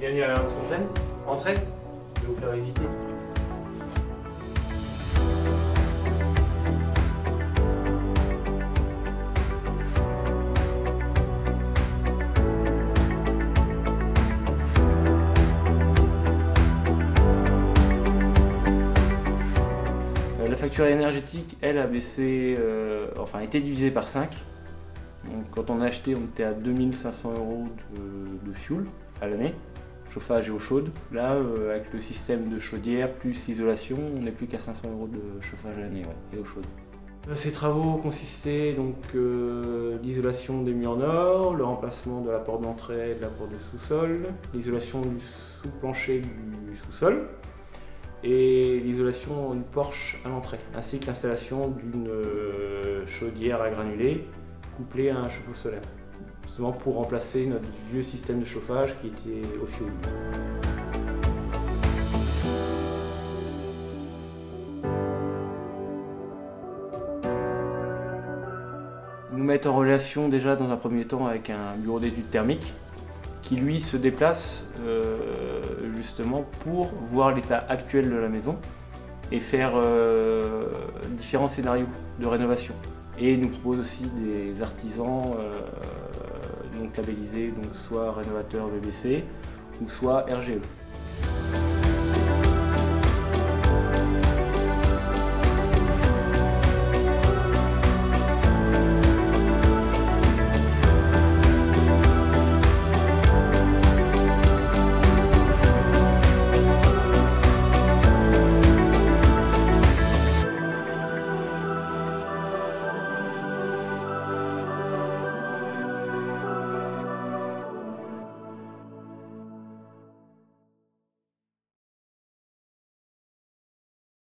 Bienvenue à la Fontaine. Entrez, je vais vous faire visiter. La facture énergétique, elle, a baissé, enfin, a été divisée par 5. Donc, quand on a acheté, on était à 2500 € de fuel à l'année, chauffage et eau chaude. Là, avec le système de chaudière plus isolation, on n'est plus qu'à 500 € de chauffage à l'année, ouais, et eau chaude. Ces travaux consistaient donc l'isolation des murs nord, le remplacement de la porte d'entrée et de la porte de sous-sol, l'isolation du sous-plancher du sous-sol, et l'isolation du porche à l'entrée, ainsi que l'installation d'une chaudière à granulés couplée à un chauffe-eau solaire, justement pour remplacer notre vieux système de chauffage qui était au fioul. Nous mettre en relation déjà dans un premier temps avec un bureau d'études thermiques qui lui se déplace justement pour voir l'état actuel de la maison et faire différents scénarios de rénovation. Et nous propose aussi des artisans donc labellisés, donc soit rénovateurs VBC ou soit RGE.